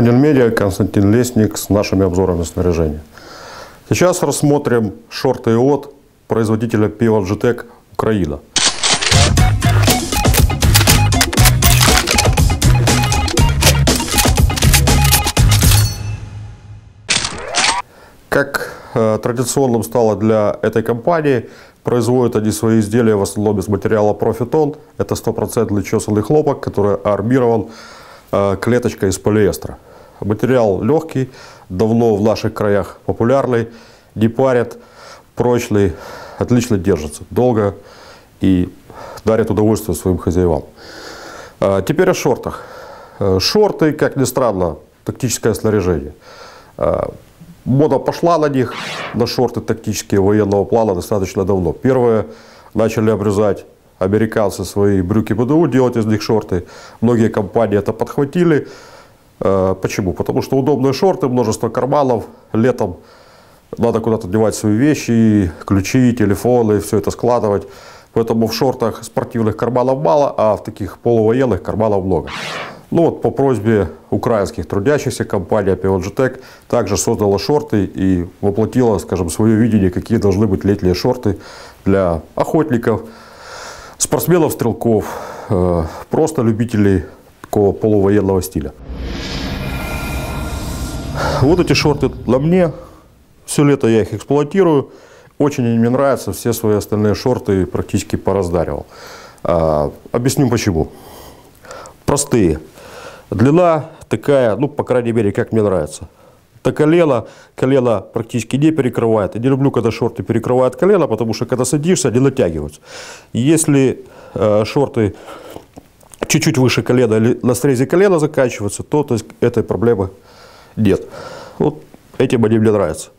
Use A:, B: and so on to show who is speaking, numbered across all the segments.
A: Фанермедиа, Константин Лесник с нашими обзорами снаряжения. Сейчас рассмотрим шорты от производителя PLGTEC Украина. Как традиционным стало для этой компании, производят они свои изделия в основном из материала Profitone. Это 100% чесанный хлопок, который армирован клеточкой из полиэстера. Материал легкий, давно в наших краях популярный, не парит, прочный, отлично держится, долго и дарит удовольствие своим хозяевам. Теперь о шортах. Шорты, как ни странно, тактическое снаряжение. Мода пошла на них, на шорты тактические военного плана достаточно давно. Первые начали обрезать американцы свои брюки БДУ, делать из них шорты. Многие компании это подхватили. Почему? Потому что удобные шорты, множество карманов. Летом надо куда-то девать свои вещи, ключи, телефоны, все это складывать. Поэтому в шортах спортивных карманов мало, а в таких полувоенных карманов много. Ну вот по просьбе украинских трудящихся компания PLGTEC также создала шорты и воплотила, скажем, свое видение, какие должны быть летние шорты для охотников, спортсменов, стрелков, просто любителей такого полувоенного стиля. Вот эти шорты на мне. Все лето я их эксплуатирую. Очень они мне нравятся. Все свои остальные шорты практически пораздаривал. Объясню почему. Простые. Длина такая, ну, по крайней мере, как мне нравится. До колена. Колено практически не перекрывает. Я не люблю, когда шорты перекрывают колено, потому что, когда садишься, они натягиваются. Если шорты чуть-чуть выше колена или на срезе колена заканчиваются, то есть, этой проблемы нет. Вот этим они мне нравятся.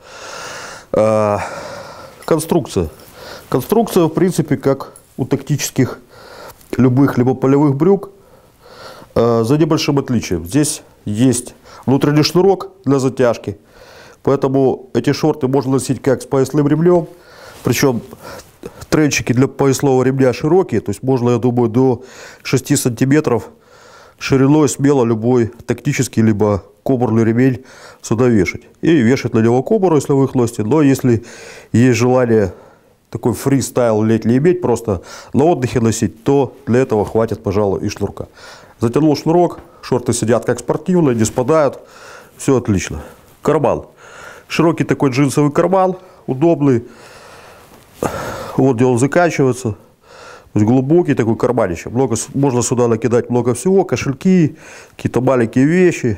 A: Конструкция. Конструкция, в принципе, как у тактических любых либо полевых брюк, за небольшим отличием. Здесь есть внутренний шнурок для затяжки, поэтому эти шорты можно носить как с поясным ремнем, причем тренчики для поясного ремня широкие, то есть можно, я думаю, до 6 сантиметров шириной смело любой тактический либо кобурный ремень сюда вешать. И вешать на него кобуру, если вы их носите. Но если есть желание такой фристайл летний иметь, просто на отдыхе носить, то для этого хватит, пожалуй, и шнурка. Затянул шнурок, шорты сидят как спортивные, не спадают, все отлично. Карман. Широкий такой джинсовый карман, удобный. Вот где он заканчивается. То есть глубокий такой карманище. Можно сюда накидать много всего, кошельки, какие-то маленькие вещи.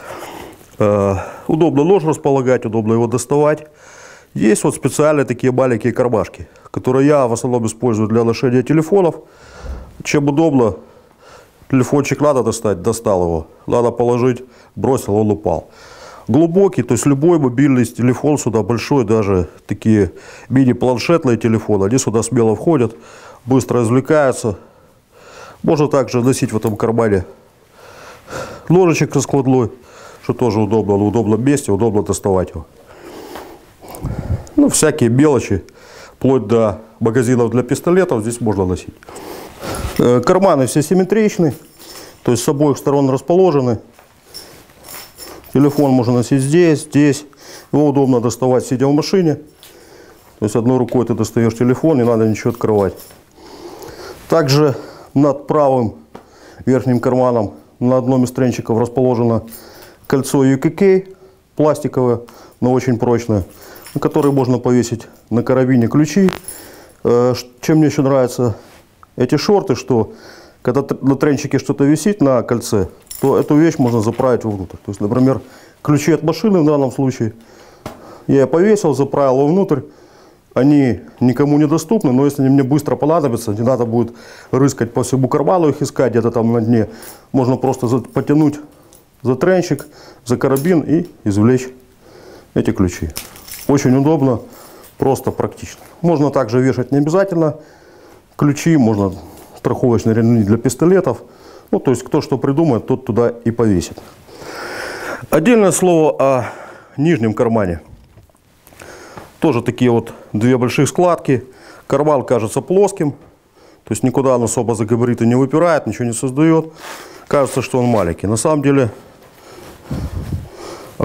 A: Удобно нож располагать, удобно его доставать. Есть вот специальные такие маленькие кармашки, которые я в основном использую для ношения телефонов. Чем удобно, телефончик надо достать, достал его, надо положить, бросил, он упал. Глубокий, то есть любой мобильный телефон сюда, большой, даже такие мини-планшетные телефоны, они сюда смело входят, быстро извлекаются. Можно также носить в этом кармане ножичек раскладной, что тоже удобно, на удобном месте, удобно доставать его. Ну, всякие мелочи, вплоть до магазинов для пистолетов, здесь можно носить. Карманы все симметричны, то есть с обоих сторон расположены. Телефон можно носить здесь, здесь. Его удобно доставать, сидя в машине. То есть одной рукой ты достаешь телефон, не надо ничего открывать. Также над правым верхним карманом на одном из тренчиков расположено кольцо UKK, пластиковое, но очень прочное, на которое можно повесить на карабине ключи. Чем мне еще нравятся эти шорты, что когда на тренчике что-то висит на кольце, то эту вещь можно заправить вовнутрь. То есть, например, ключи от машины в данном случае я повесил, заправил его внутрь. Они никому не доступны, но если они мне быстро понадобятся, не надо будет рыскать по всему карману, их искать где-то там на дне. Можно просто потянуть за тренчик, за карабин и извлечь эти ключи. Очень удобно, просто практично. Можно также вешать не обязательно ключи, можно страховочные ремни для пистолетов. Ну, то есть, кто что придумает, тот туда и повесит. Отдельное слово о нижнем кармане. Тоже такие вот две больших складки. Карман кажется плоским. То есть, никуда он особо за габариты не выпирает, ничего не создает. Кажется, что он маленький. На самом деле,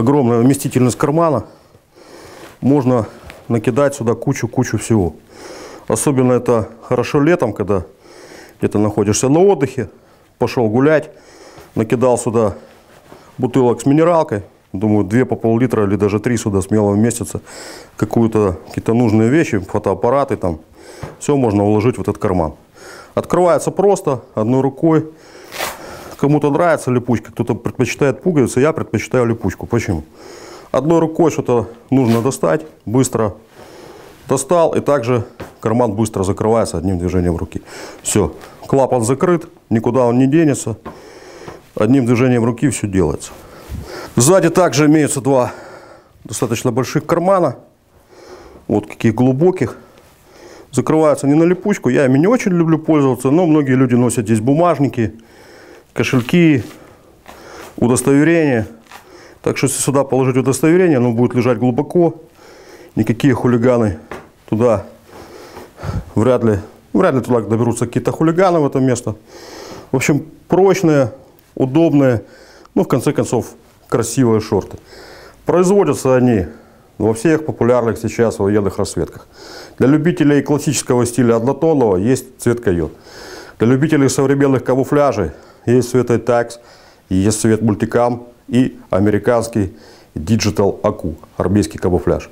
A: огромная вместительность кармана. Можно накидать сюда кучу всего. Особенно это хорошо летом, когда где-то находишься на отдыхе, пошел гулять, накидал сюда бутылок с минералкой. Думаю, 2 по пол-литра или даже 3 сюда смело вместятся. Какие-то нужные вещи, фотоаппараты там. Все можно уложить в этот карман. Открывается просто, одной рукой. Кому-то нравится липучка, кто-то предпочитает пуговицы. Я предпочитаю липучку. Почему? Одной рукой что-то нужно достать, быстро достал, и также карман быстро закрывается одним движением руки. Все, клапан закрыт, никуда он не денется. Одним движением руки все делается. Сзади также имеются 2 достаточно больших кармана. Вот какие глубоких. Закрываются не на липучку. Я ими не очень люблю пользоваться, но многие люди носят здесь бумажники, кошельки, удостоверения. Так что если сюда положить удостоверение, оно будет лежать глубоко. Никакие хулиганы туда вряд ли туда доберутся какие-то хулиганы в это место. В общем, прочные, удобные, ну, в конце концов, красивые шорты. Производятся они во всех популярных сейчас военных расцветках. Для любителей классического стиля однотонного есть цвет койот. Для любителей современных камуфляжей есть цвет Tax, есть цвет мультикам и американский Digital Aku, армейский камуфляж.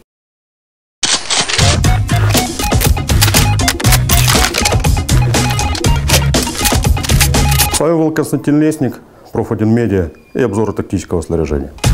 A: С вами был Константин Лесник, Проф1 Медиа и обзоры тактического снаряжения.